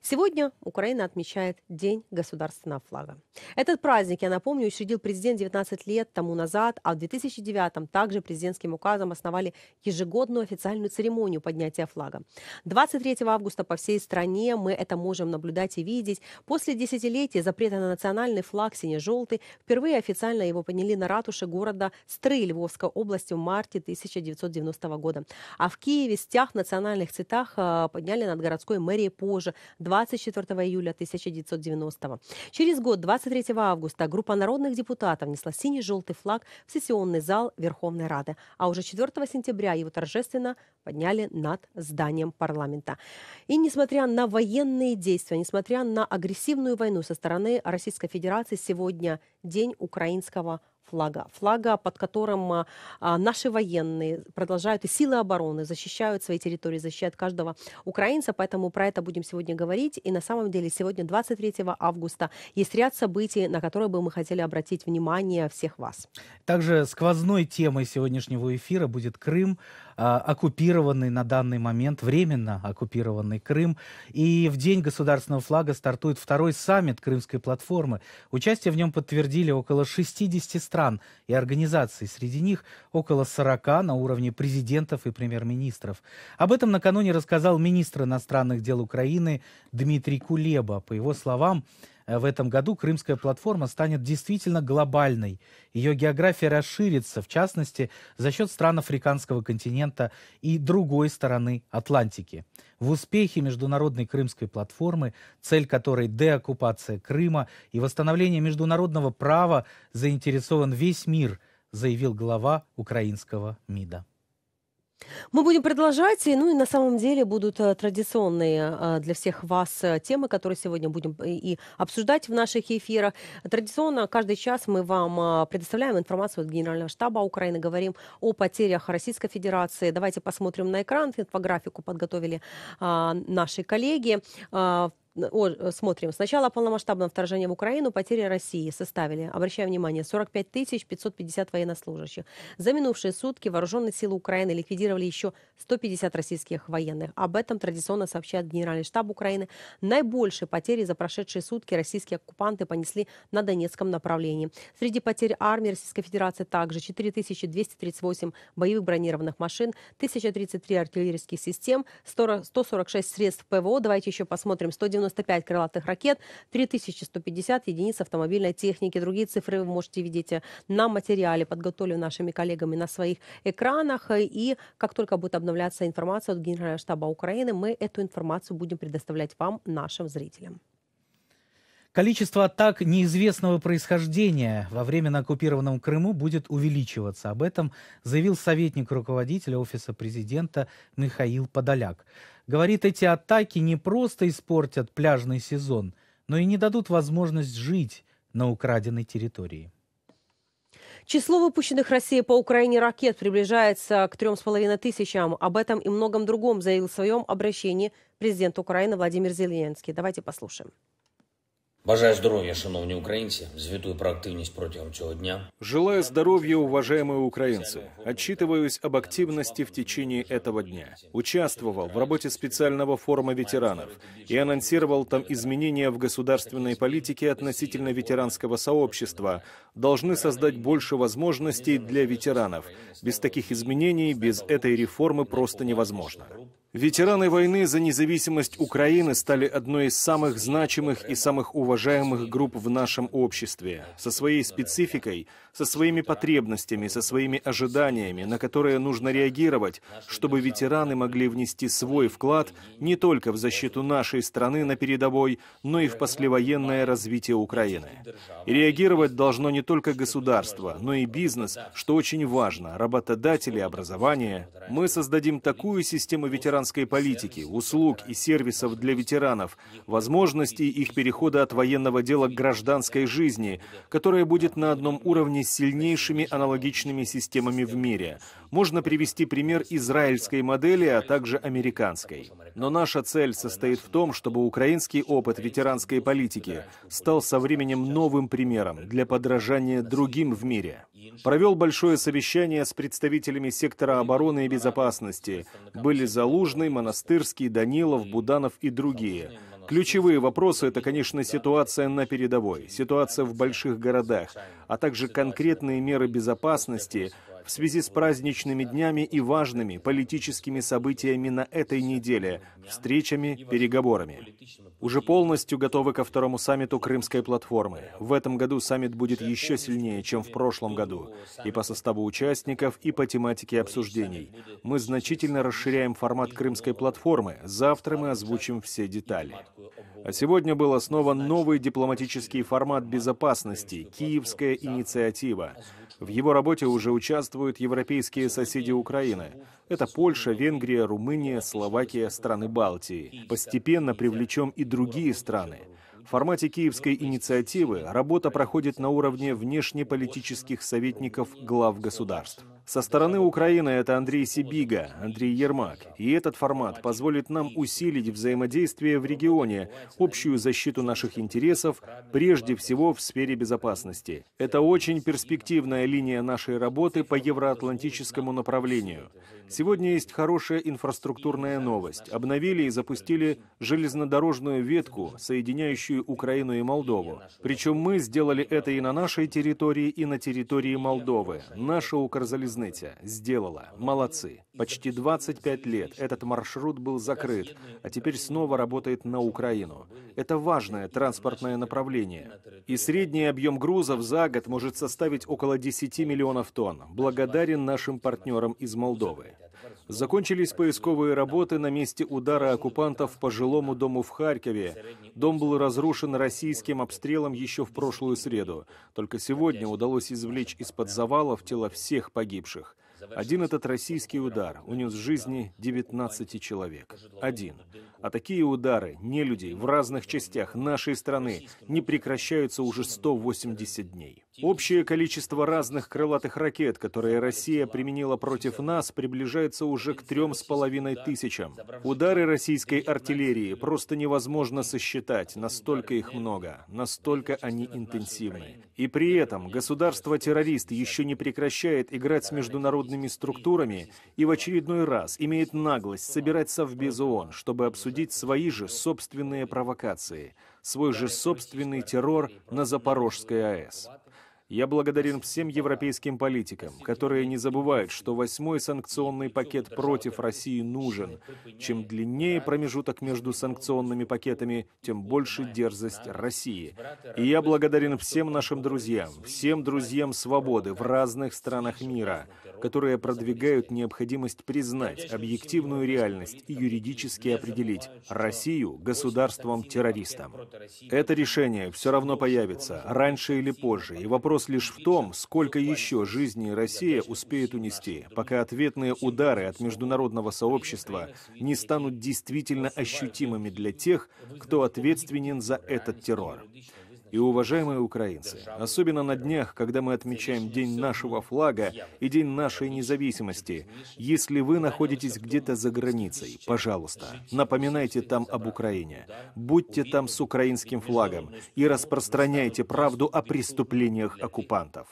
Сегодня Украина отмечает День государственного флага. Этот праздник, я напомню, учредил президент 19 лет тому назад, а в 2009-м также президентским указом основали ежегодную официальную церемонию поднятия флага. 23 августа по всей стране мы это можем наблюдать и видеть. После десятилетия запрета на национальный флаг сине-желтый впервые официально его подняли на ратуше города Стрий Львовской области в марте 1990 года. А в Киеве стяг в национальных цветах подняли над городской мэрией позже, 24 июля 1990. Через год, 23 августа, группа народных депутатов внесла синий-желтый флаг в сессионный зал Верховной Рады, а уже 4 сентября его торжественно подняли над зданием парламента. И несмотря на военные действия, несмотря на агрессивную войну со стороны Российской Федерации, сегодня День украинского флага. Флага, под которым наши военные продолжают и силы обороны защищают свои территории, защищают каждого украинца. Поэтому про это будем сегодня говорить. И на самом деле сегодня, 23 августа, есть ряд событий, на которые бы мы хотели обратить внимание всех вас. Также сквозной темой сегодняшнего эфира будет Крым, оккупированный на данный момент, временно оккупированный Крым. И в День государственного флага стартует второй саммит Крымской платформы. Участие в нем подтвердили около 60 стран и организаций. Среди них около 40 на уровне президентов и премьер-министров. Об этом накануне рассказал министр иностранных дел Украины Дмитрий Кулеба. По его словам, в этом году Крымская платформа станет действительно глобальной. Ее география расширится, в частности, за счет стран африканского континента и другой стороны Атлантики. В успехе международной Крымской платформы, цель которой деоккупация Крыма и восстановление международного права, заинтересован весь мир, заявил глава украинского МИДа. Мы будем продолжать, и на самом деле будут традиционные для всех вас темы, которые сегодня будем и обсуждать в наших эфирах. Традиционно каждый час мы вам предоставляем информацию от Генерального штаба Украины, говорим о потерях Российской Федерации. Давайте посмотрим на экран, инфографику подготовили наши коллеги. Смотрим. С начала полномасштабного вторжения в Украину потери России составили, обращаем внимание, 45 550 военнослужащих. За минувшие сутки вооруженные силы Украины ликвидировали еще 150 российских военных. Об этом традиционно сообщает Генеральный штаб Украины. Наибольшие потери за прошедшие сутки российские оккупанты понесли на Донецком направлении. Среди потерь армии Российской Федерации также 4238 боевых бронированных машин, 1033 артиллерийских систем, 146 средств ПВО. Давайте еще посмотрим. 195 крылатых ракет, 3150 единиц автомобильной техники. Другие цифры вы можете видеть на материале, подготовленном нашими коллегами на своих экранах. И как только будет обновляться информация от Генерального штаба Украины, мы эту информацию будем предоставлять вам, нашим зрителям. Количество атак неизвестного происхождения во время на оккупированном Крыму будет увеличиваться. Об этом заявил советник руководителя Офиса президента Михаил Подоляк. Говорит, эти атаки не просто испортят пляжный сезон, но и не дадут возможность жить на украденной территории. Число выпущенных Россией по Украине ракет приближается к 3500. Об этом и многом другом заявил в своем обращении президент Украины Владимир Зеленський. Давайте послушаем. Бажаю здоров'я, шановні українці. Звітую про активність протягом цього дня. Желаю здоровья, уважаемые украинцы. Отчитываюсь об активности в течение этого дня. Участвовал в работе специального форума ветеранов и анонсировал там изменения в государственной политике относительно ветеранского сообщества. Должны создать больше возможностей для ветеранов. Без таких изменений, без этой реформы просто невозможно. Ветераны войны за независимость Украины стали одной из самых значимых и самых уважаемых групп в нашем обществе, со своей спецификой, со своими потребностями, со своими ожиданиями, на которые нужно реагировать, чтобы ветераны могли внести свой вклад не только в защиту нашей страны на передовой, но и в послевоенное развитие Украины. И реагировать должно не только государство, но и бизнес, что очень важно, работодатели, образование. Мы создадим такую систему ветеранской политики, услуг и сервисов для ветеранов, возможностей их перехода от военного дела к гражданской жизни, которая будет на одном уровне с сильнейшими аналогичными системами в мире. Можно привести пример израильской модели, а также американской. Но наша цель состоит в том, чтобы украинский опыт ветеранской политики стал со временем новым примером для подражания другим в мире. Провел большое совещание с представителями сектора обороны и безопасности. Были Залужный, Монастырский, Данилов, Буданов и другие. Ключевые вопросы — это, конечно, ситуация на передовой, ситуация в больших городах, а также конкретные меры безопасности в связи с праздничными днями и важными политическими событиями на этой неделе, встречами, переговорами. Уже полностью готовы ко второму саммиту Крымской платформы. В этом году саммит будет еще сильнее, чем в прошлом году, и по составу участников, и по тематике обсуждений. Мы значительно расширяем формат Крымской платформы. Завтра мы озвучим все детали. А сегодня был основан новый дипломатический формат безопасности — «Киевская инициатива». В его работе уже участвуют европейские соседи Украины. Это Польша, Венгрия, Румыния, Словакия, страны Балтии. Постепенно привлечем и другие страны. В формате Киевской инициативы работа проходит на уровне внешнеполитических советников глав государств. Со стороны Украины это Андрей Сибига, Андрей Ермак. И этот формат позволит нам усилить взаимодействие в регионе, общую защиту наших интересов, прежде всего в сфере безопасности. Это очень перспективная линия нашей работы по евроатлантическому направлению. Сегодня есть хорошая инфраструктурная новость. Обновили и запустили железнодорожную ветку, соединяющую Украину и Молдову. Причем мы сделали это и на нашей территории, и на территории Молдовы. Наша Укрзалезница сделала. Молодцы. Почти 25 лет этот маршрут был закрыт, а теперь снова работает на Украину. Это важное транспортное направление. И средний объем грузов за год может составить около 10 миллионов тонн. Благодарен нашим партнерам из Молдовы. Закончились поисковые работы на месте удара оккупантов по жилому дому в Харькове. Дом был разрушен российским обстрелом еще в прошлую среду. Только сегодня удалось извлечь из-под завалов тела всех погибших. Один этот российский удар унес жизни 19 человек. Один. А такие удары нелюдей в разных частях нашей страны не прекращаются уже 180 дней. Общее количество разных крылатых ракет, которые Россия применила против нас, приближается уже к 3,5 тысячам. Удары российской артиллерии просто невозможно сосчитать, настолько их много, настолько они интенсивны. И при этом государство-террорист еще не прекращает играть с международными структурами и в очередной раз имеет наглость собирать Совбез ООН, чтобы обсудить свои же собственные провокации, свой же собственный террор на Запорожской АЭС. Я благодарен всем европейским политикам, которые не забывают, что 8-й санкционный пакет против России нужен. Чем длиннее промежуток между санкционными пакетами, тем больше дерзость России. И я благодарен всем нашим друзьям, всем друзьям свободы в разных странах мира, которые продвигают необходимость признать объективную реальность и юридически определить Россию государством-террористом. Это решение все равно появится, раньше или позже, и вопрос лишь в том, сколько еще жизней Россия успеет унести, пока ответные удары от международного сообщества не станут действительно ощутимыми для тех, кто ответственен за этот террор. И, уважаемые украинцы, особенно на днях, когда мы отмечаем День нашего флага и День нашей независимости, если вы находитесь где-то за границей, пожалуйста, напоминайте там об Украине, будьте там с украинским флагом и распространяйте правду о преступлениях оккупантов.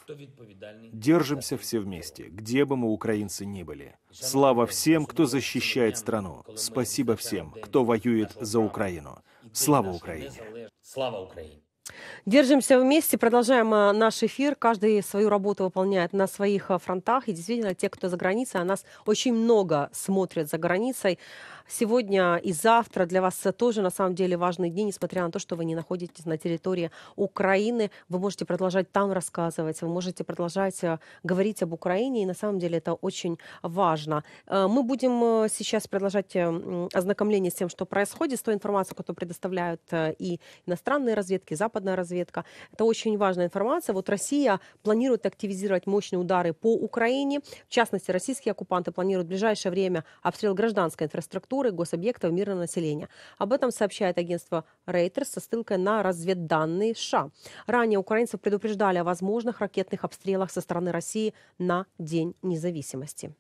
Держимся все вместе, где бы мы, украинцы, ни были. Слава всем, кто защищает страну. Спасибо всем, кто воюет за Украину. Слава Украине! Слава Украине! Держимся вместе, продолжаем наш эфир. Каждый свою работу выполняет на своих фронтах. И действительно, те, кто за границей, а нас очень много смотрят за границей. Сегодня и завтра для вас тоже, на самом деле, важный день, несмотря на то, что вы не находитесь на территории Украины. Вы можете продолжать там рассказывать, вы можете продолжать говорить об Украине, и на самом деле это очень важно. Мы будем сейчас продолжать ознакомление с тем, что происходит, с той информацией, которую предоставляют и иностранные разведки, и западная разведка. Это очень важная информация. Вот Россия планирует активизировать мощные удары по Украине. В частности, российские оккупанты планируют в ближайшее время обстрел гражданской инфраструктуры, гособъектов мирного населения. Об этом сообщает агентство Reuters со ссылкой на разведданные США. Ранее украинцев предупреждали о возможных ракетных обстрелах со стороны России на День независимости.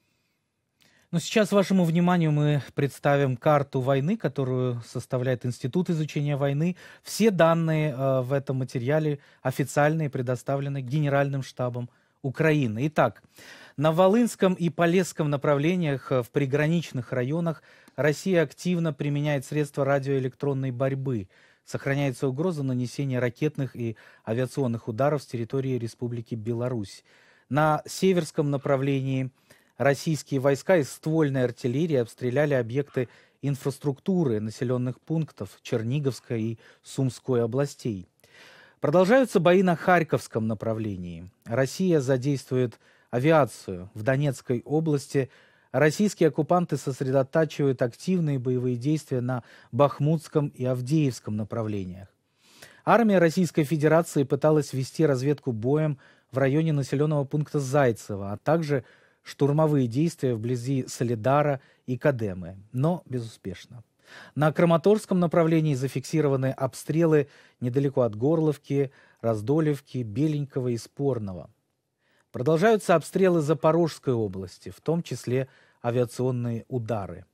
Но сейчас вашему вниманию мы представим карту войны, которую составляет Институт изучения войны. Все данные в этом материале официальные предоставлены Генеральным штабом Украины. Итак, на Волынском и Полесском направлениях в приграничных районах Россия активно применяет средства радиоэлектронной борьбы. Сохраняется угроза нанесения ракетных и авиационных ударов с территории Республики Беларусь. На северском направлении российские войска из ствольной артиллерии обстреляли объекты инфраструктуры населенных пунктов Черниговской и Сумской областей. Продолжаются бои на Харьковском направлении. Россия задействует авиацию. В Донецкой области российские оккупанты сосредотачивают активные боевые действия на Бахмутском и Авдеевском направлениях. Армия Российской Федерации пыталась вести разведку боем в районе населенного пункта Зайцево, а также штурмовые действия вблизи Солидара и Кадемы, но безуспешно. На Краматорском направлении зафиксированы обстрелы недалеко от Горловки, Раздолевки, Беленького и Спорного. Продолжаются обстрелы Запорожской области, в том числе авиационные удары.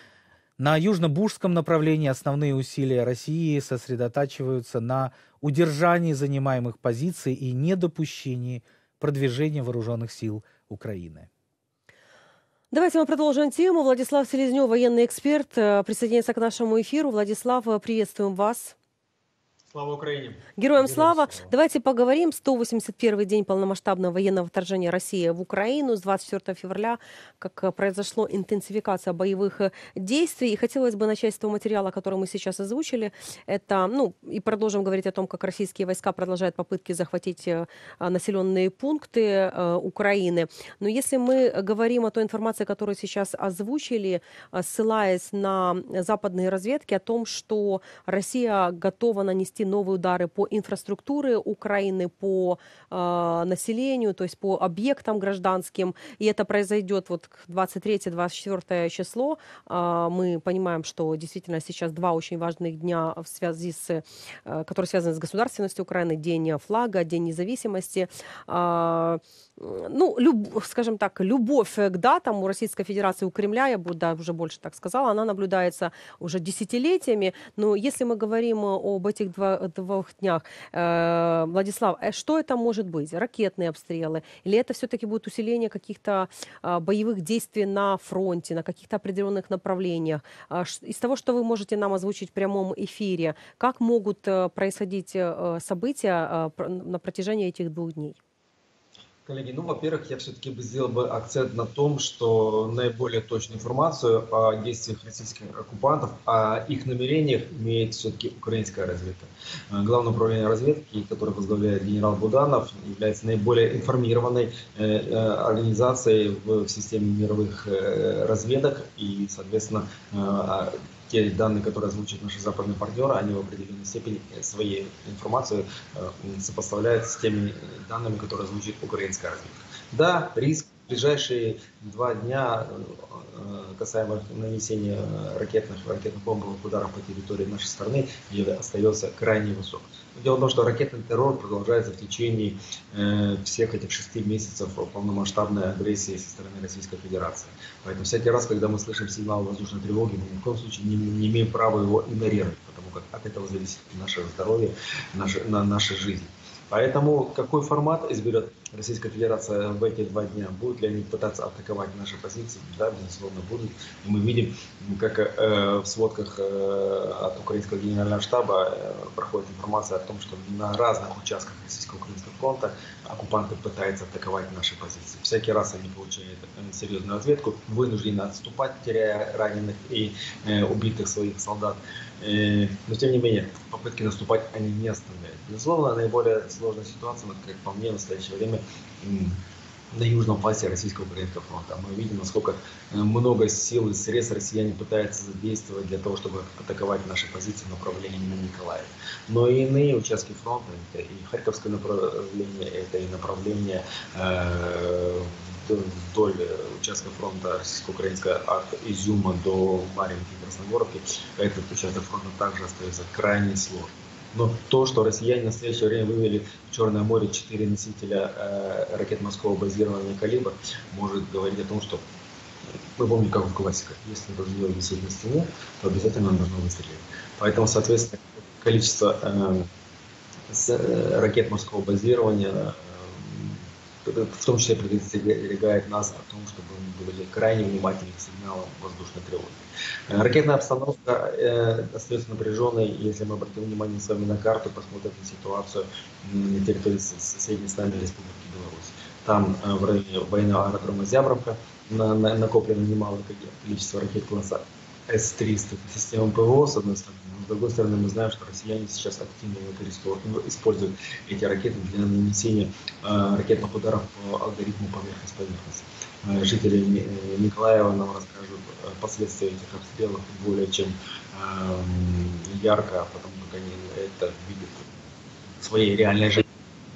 На Южно-Бужском направлении основные усилия России сосредотачиваются на удержании занимаемых позиций и недопущении продвижения вооруженных сил Украины. Давайте мы продолжим тему. Владислав Селезнев, военный эксперт, присоединяется к нашему эфиру. Владислав, приветствуем вас. Слава Украине! Героям слава! Давайте поговорим. 181-й день полномасштабного военного вторжения России в Украину. С 24 февраля, как произошла интенсификация боевых действий. И хотелось бы начать с того материала, который мы сейчас озвучили. Это, и продолжим говорить о том, как российские войска продолжают попытки захватить населенные пункты Украины. Но если мы говорим о той информации, которую сейчас озвучили, ссылаясь на западные разведки о том, что Россия готова нанести новые удары по инфраструктуре Украины, по населению, то есть по объектам гражданским. И это произойдет вот 23-24 число. Мы понимаем, что действительно сейчас два очень важных дня, которые связаны с государственностью Украины. День флага, День независимости. Скажем так, любовь к датам у Российской Федерации, у Кремля, я бы уже больше так сказала, она наблюдается уже десятилетиями. Но если мы говорим об этих двух днях, Владислав, что это может быть? Ракетные обстрелы? Или это все-таки будет усиление каких-то боевых действий на фронте, на каких-то определенных направлениях? Из того, что вы можете нам озвучить в прямом эфире, как могут происходить события на протяжении этих 2 дней? Коллеги, во-первых, я все-таки бы сделал бы акцент на том, что наиболее точную информацию о действиях российских оккупантов, о их намерениях имеет все-таки украинская разведка. Главное управление разведки, которое возглавляет генерал Буданов, является наиболее информированной организацией в системе мировых разведок и, соответственно, те данные, которые озвучивают наши западные партнеры, они в определенной степени своей информацию сопоставляют с теми данными, которые озвучивает украинская разведка. Да, риск в ближайшие 2 дня касаемо нанесения ракетно-бомбовых ударов по территории нашей страны остается крайне высок. Дело в том, что ракетный террор продолжается в течение всех этих 6 месяцев полномасштабной агрессии со стороны Российской Федерации. Поэтому всякий раз, когда мы слышим сигнал воздушной тревоги, мы ни в коем случае не имеем права его игнорировать, потому как от этого зависит наше здоровье, наша жизнь. Поэтому какой формат изберет Российская Федерация в эти 2 дня? Будут ли они пытаться атаковать наши позиции? Да, безусловно, будут. И мы видим, как в сводках от украинского генерального штаба проходит информация о том, что на разных участках российско-украинского фронта оккупанты пытаются атаковать наши позиции. Всякий раз они получают серьезную ответку, вынуждены отступать, теряя раненых и убитых своих солдат. Но тем не менее, попытки наступать они не оставляют. Безусловно, наиболее сложная ситуация, как по мне, в настоящее время на южном фасе российско-украинского фронта. Мы видим, насколько много сил и средств россияне пытаются задействовать для того, чтобы атаковать наши позиции в направлении на Николаев. Но и иные участки фронта, это и Харьковское направление, это и направление вдоль участка фронта российско-украинского от Изюма до Марьинки и Красногоровки, этот участок фронта также остается крайне сложным. Но то, что россияне в настоящее время вывели в Черное море 4 носителя ракет морского базирования «Калибр», может говорить о том, что мы помним, как в классиках, если ружье висит на стене, то обязательно оно должно выстрелить. Поэтому, соответственно, количество ракет морского базирования в том числе предостерегает нас о том, чтобы мы были крайне внимательны к сигналам воздушной тревоги. Ракетная обстановка остается напряженной. Если мы обратим внимание с вами на карту, посмотрим на ситуацию на территории соседней с нами Республики Беларусь. Там в районе военного аэродрома Зябровка накоплено немалое количество ракет класса С-300. Система ПВО, с одной стороны. Но с другой стороны, мы знаем, что россияне сейчас активно используют эти ракеты для нанесения ракетных ударов по алгоритму поверхность-поверхность. Жители Николаева нам расскажут последствия этих обстрелов более чем ярко, потому как они это видят в своей реальной жизни.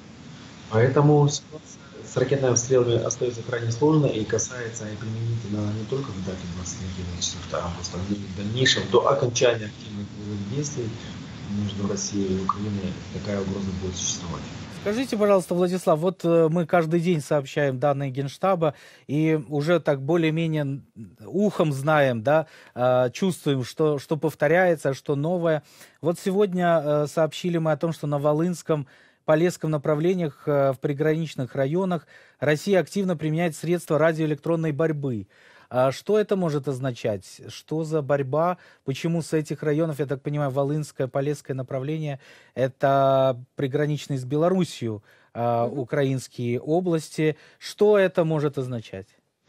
Поэтому ситуация с ракетными обстрелами остается крайне сложной и касается и применительно не только к дате 24 августа, но и в дальнейшем до окончания активных боевых действий между Россией и Украиной такая угроза будет существовать. Скажите, пожалуйста, Владислав, вот мы каждый день сообщаем данные Генштаба и уже так более-менее ухом знаем, да, чувствуем, что повторяется, что новое. Вот сегодня сообщили мы о том, что на Волынском, Полесском направлениях в приграничных районах Россия активно применяет средства радиоэлектронной борьбы. Что это может означать? Что за борьба? Почему с этих районов, я так понимаю, Волынское, Полесское направление, это приграничные с Белоруссией украинские области. Что это может означать?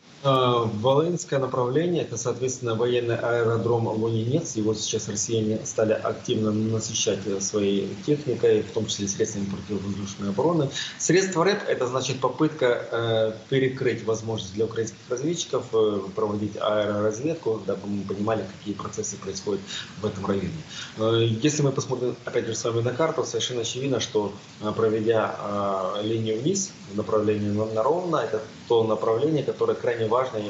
Волынское направление, это, соответственно, военный аэродром Лунинец. Его сейчас россияне стали активно насыщать своей техникой, в том числе средствами противовоздушной обороны. Средства РЭП – это значит попытка перекрыть возможность для украинских разведчиков проводить аэроразведку, дабы мы понимали, какие процессы происходят в этом районе. Если мы посмотрим, опять же, с вами на карту, совершенно очевидно, что проведя линию вниз в направлении на Ровно, это то направление, которое крайне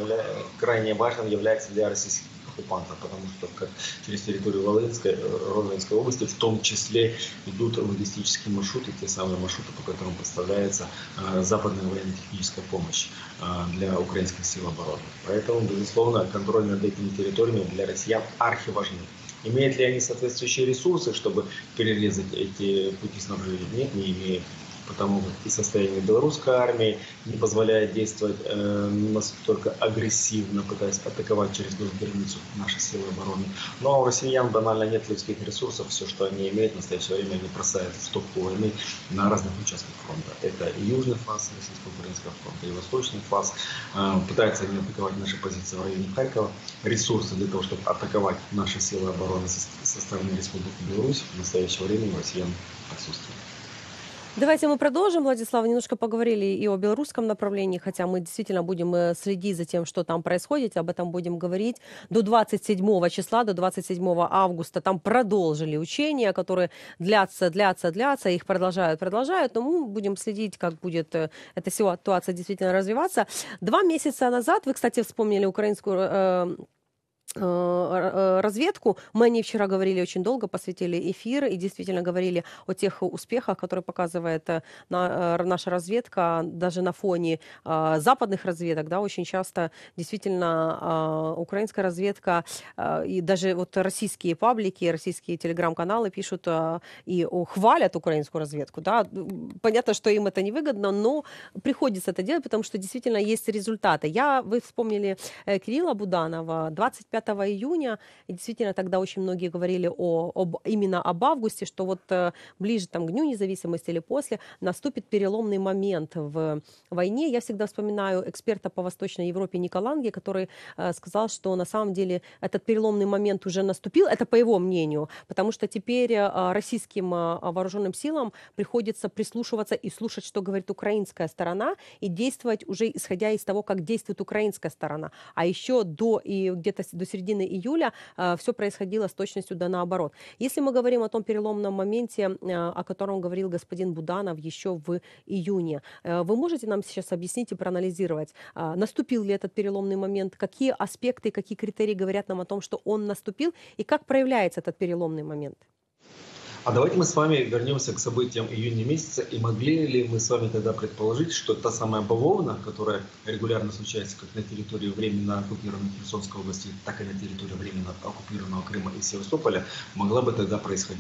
важным является для российских оккупантов, потому что как через территорию Ровенской области в том числе идут логистические маршруты, те самые маршруты, по которым поставляется западная военно-техническая помощь для украинских сил обороны. Поэтому, безусловно, контроль над этими территориями для россиян архиважны. Имеют ли они соответствующие ресурсы, чтобы перерезать эти пути снабжения? Нет, не имеют. Потому как и состояние белорусской армии не позволяет действовать настолько агрессивно, пытаясь атаковать через границу наши силы обороны. Но у россиян банально нет людских ресурсов. Все, что они имеют в настоящее время, они бросают в топку войны на разных участках фронта. Это и южный фланг российско-украинского фронта, и восточный фланг. Пытаются они атаковать наши позиции в районе Харькова. Ресурсы для того, чтобы атаковать наши силы обороны со стороны Республики Беларусь, в настоящее время у россиян отсутствует. Давайте мы продолжим, Владислав. Немножко поговорили и о белорусском направлении, хотя мы действительно будем следить за тем, что там происходит, об этом будем говорить. До 27 числа, до 27 августа там продолжили учения, которые длятся, их продолжают, но мы будем следить, как будет эта ситуация действительно развиваться. 2 месяца назад, вы, кстати, вспомнили украинскую разведку. Мы о ней вчера говорили очень долго, посвятили эфир и действительно говорили о тех успехах, которые показывает наша разведка, даже на фоне западных разведок. Да, очень часто действительно украинская разведка и даже вот российские паблики, российские телеграм-каналы пишут и хвалят украинскую разведку. Да. Понятно, что им это невыгодно, но приходится это делать, потому что действительно есть результаты. Вы вспомнили Кирилла Буданова, 25 июня, и действительно тогда очень многие говорили именно об августе, что вот ближе там, к Дню независимости или после наступит переломный момент в войне. Я всегда вспоминаю эксперта по Восточной Европе Ника Ланге, который сказал, что на самом деле этот переломный момент уже наступил, это по его мнению, потому что теперь российским вооруженным силам приходится прислушиваться и слушать, что говорит украинская сторона, и действовать уже исходя из того, как действует украинская сторона. А еще где-то до середины июля все происходило с точностью да наоборот. Если мы говорим о том переломном моменте, о котором говорил господин Буданов еще в июне, вы можете нам сейчас объяснить и проанализировать, наступил ли этот переломный момент, какие аспекты, какие критерии говорят нам о том, что он наступил, и как проявляется этот переломный момент? А давайте мы с вами вернемся к событиям июня месяца. И могли ли мы с вами тогда предположить, что та самая бавовна, которая регулярно случается как на территории временно оккупированной Херсонской области, так и на территории временно оккупированного Крыма и Севастополя, могла бы тогда происходить?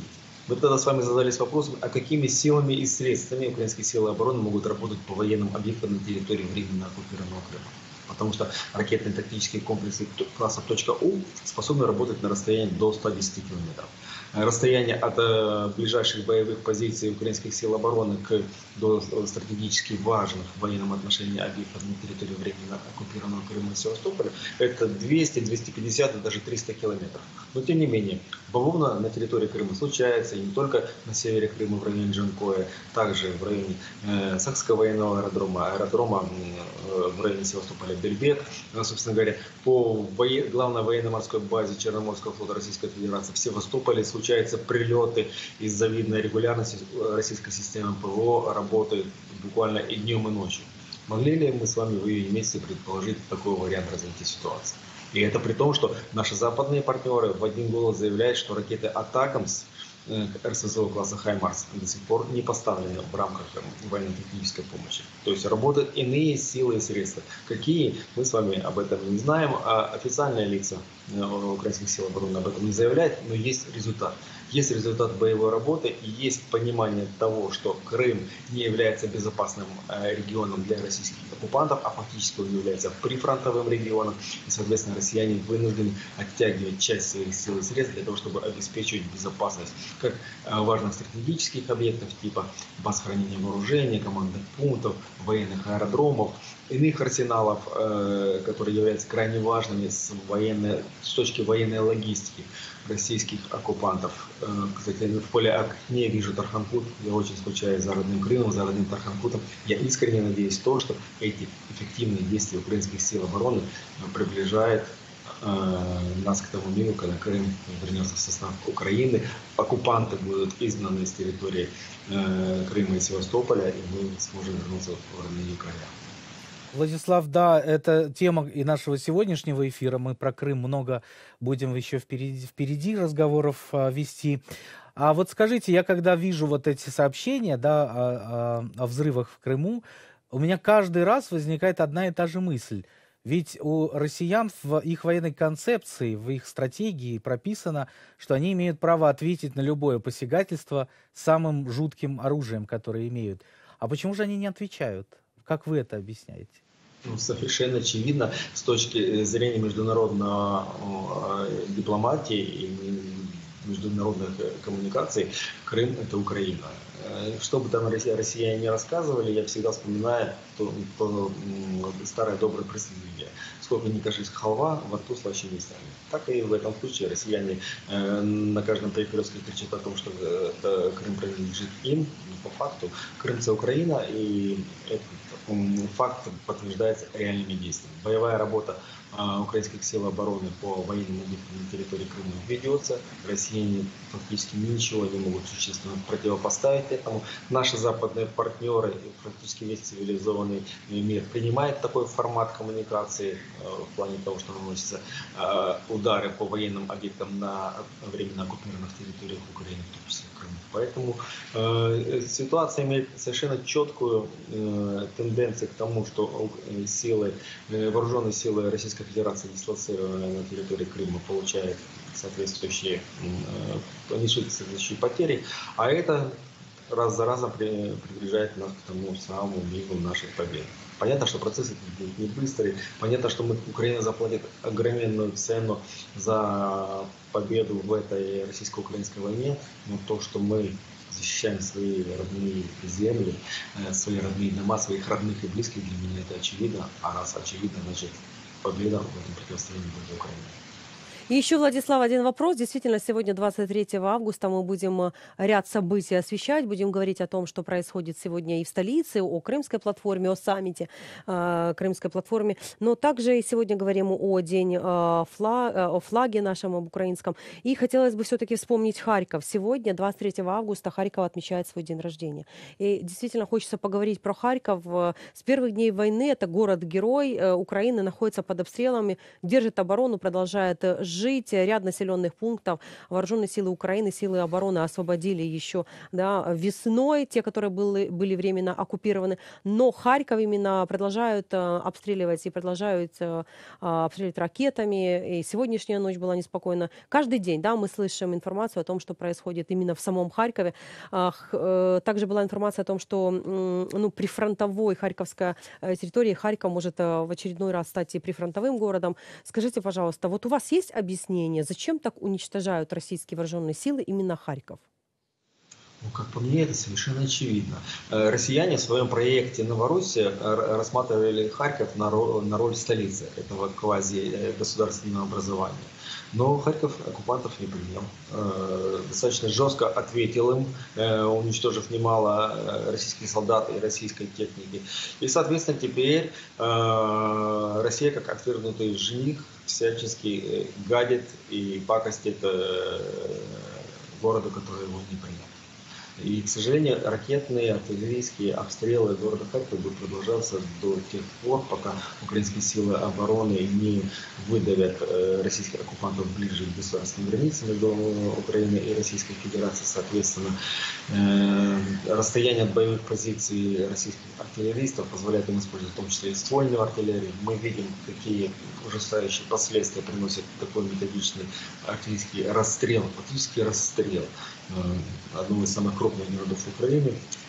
Мы тогда с вами задались вопросом, а какими силами и средствами украинские силы обороны могут работать по военным объектам на территории временно оккупированного Крыма. Потому что ракетные тактические комплексы класса .У способны работать на расстоянии до 110 километров. Расстояние от ближайших боевых позиций украинских сил обороны до стратегически важных в военном отношении объектов на территории временно оккупированного Крыма и Севастополя это 200, 250 и даже 300 километров. Но тем не менее, бавовна на территории Крыма случается и не только на севере Крыма в районе Джанкоя, также в районе Сакского военного аэродрома в районе Севастополя Бельбек. Собственно говоря, по главной военно-морской базе Черноморского флота Российской Федерации в Севастополе случаются прилеты. Из завидной регулярности российской системы ПВО работает буквально и днем, и ночью. Могли ли мы с вами в июне месяце предположить такой вариант развития ситуации? И это при том, что наши западные партнеры в один голос заявляют, что ракеты «Атакамс» РСЗО класса «Хаймарс» до сих пор не поставлены в рамках военно-технической помощи. То есть работают иные силы и средства. Какие, мы с вами об этом не знаем, а официальные лица украинских сил обороны об этом не заявляют, но есть результат. Есть результат боевой работы и есть понимание того, что Крым не является безопасным регионом для российских оккупантов, а фактически он является прифронтовым регионом. И, соответственно, россияне вынуждены оттягивать часть своих сил и средств для того, чтобы обеспечивать безопасность как важных стратегических объектов типа баз хранения вооружения, командных пунктов, военных аэродромов, иных арсеналов, которые являются крайне важными с точки военной логистики российских оккупантов. Кстати, в поле огня вижу Тарханкут. Я очень скучаю за родным Крымом, за родным Тарханкутом. Я искренне надеюсь в то, что эти эффективные действия украинских сил обороны приближают нас к тому миру, когда Крым вернется в состав Украины, оккупанты будут изгнаны с территории Крыма и Севастополя, и мы сможем вернуться в родные края. Владислав, да, это тема и нашего сегодняшнего эфира. Мы про Крым много будем еще впереди разговоров вести. А вот скажите, я когда вижу вот эти сообщения, да, о взрывах в Крыму, у меня каждый раз возникает одна и та же мысль. Ведь у россиян в их военной концепции, в их стратегии прописано, что они имеют право ответить на любое посягательство самым жутким оружием, которое имеют. А почему же они не отвечают? Как вы это объясняете? Совершенно очевидно, с точки зрения международной дипломатии и международных коммуникаций, Крым – это Украина. Что бы там россияне не рассказывали, я всегда вспоминаю то старое доброе присловие. Сколько ни кажись халва, во рту слаще не станет. Так и в этом случае россияне на каждом перекрестке кричат о том, что Крым принадлежит им. Но по факту Крым – это Украина, и этот факт подтверждается реальными действиями. Боевая работа украинских сил обороны по военным объектам на территории Крыма ведется. Россияне фактически ничего не могут существенно противопоставить этому. Наши западные партнеры, практически весь цивилизованный мир принимает такой формат коммуникации в плане того, что наносятся удары по военным объектам на временно оккупированных территориях Украины, в том числе Крыма. Поэтому ситуация имеет совершенно четкую тенденцию к тому, что вооруженные силы Российской Федерации, дислоцированные на территории Крыма, получают соответствующие потери, а это раз за разом приближает нас к тому самому миру наших побед. Понятно, что процесс этот будет не быстрый, понятно, что Украина заплатит огроменную цену за победу в этой российско-украинской войне, но то, что мы защищаем свои родные земли, свои родные дома, своих родных и близких, для меня это очевидно, а раз очевидно, значит победа в этом противостоянии будет Украины. И еще, Владислав, один вопрос. Действительно, сегодня, 23 августа, мы будем ряд событий освещать, будем говорить о том, что происходит сегодня и в столице, о Крымской платформе, о саммите Крымской платформе. Но также и сегодня говорим о о флаге нашем, об украинском. И хотелось бы все-таки вспомнить Харьков. Сегодня, 23 августа, Харьков отмечает свой день рождения. И действительно хочется поговорить про Харьков. С первых дней войны это город-герой Украины, находится под обстрелами, держит оборону, продолжает жить. жить. Ряд населенных пунктов вооруженные силы Украины, силы обороны освободили еще, да, весной, те, которые были временно оккупированы. Но Харьков именно продолжают обстреливать и продолжают обстреливать ракетами. И сегодняшняя ночь была неспокойна. Каждый день, да, мы слышим информацию о том, что происходит именно в самом Харькове. Также была информация о том, что прифронтовой харьковская территория, Харьков может в очередной раз стать и прифронтовым городом. Скажите, пожалуйста, вот у вас есть объяснение, зачем так уничтожают российские вооруженные силы именно Харьков? Ну, как по мне, это совершенно очевидно. Россияне в своем проекте «Новороссия» рассматривали Харьков на роль столицы этого квази-государственного образования. Но Харьков оккупантов не принял. Достаточно жестко ответил им, уничтожив немало российских солдат и российской техники. И, соответственно, теперь Россия, как отвергнутый жених, всячески гадит и пакостит городу, который его не принял. И, к сожалению, ракетные, артиллерийские обстрелы города Харькова будут продолжаться до тех пор, пока украинские силы обороны не выдавят российских оккупантов ближе к государственным границам между Украиной и Российской Федерацией. Соответственно, расстояние от боевых позиций российских артиллеристов позволяет им использовать в том числе и ствольную артиллерию. Мы видим, какие ужасающие последствия приносит такой методичный артиллерийский расстрел, фактически расстрел одного из самых крупных городов Украины.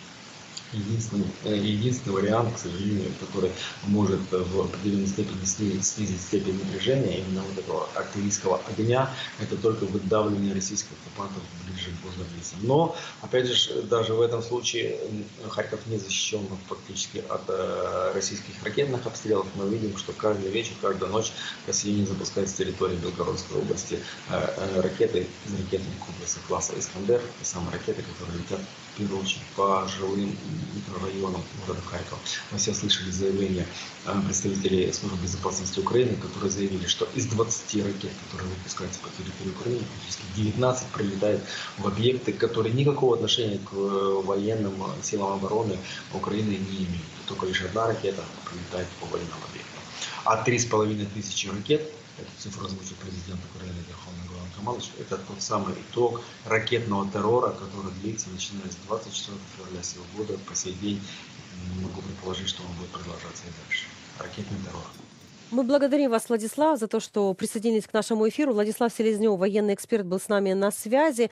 Единственный вариант, к сожалению, который может в определенной степени снизить степень напряжения именно вот этого артиллерийского огня, это только выдавливание российских оккупантов ближе к границам. Но, опять же, даже в этом случае Харьков не защищен фактически от российских ракетных обстрелов. Мы видим, что каждый вечер, каждую ночь россияне запускают с территории Белгородской области ракеты из ракетных комплексов класса «Искандер», те самые ракеты, которые летят в первую очередь по жилым микрорайонам города Харькова. Мы все слышали заявления представителей службы безопасности Украины, которые заявили, что из 20 ракет, которые выпускаются по территории Украины, практически 19 прилетает в объекты, которые никакого отношения к военным силам обороны Украины не имеют. Только лишь одна ракета прилетает по военным объектам. А 3500 ракет, эту цифру озвучил президент Украины Верховный главнокомандующий, это тот самый итог ракетного террора, который длится начиная с 24 февраля сего года по сей день. Могу предположить, что он будет продолжаться и дальше. Ракетный террор. Мы благодарим вас, Владислав, за то, что присоединились к нашему эфиру. Владислав Селезнев, военный эксперт, был с нами на связи.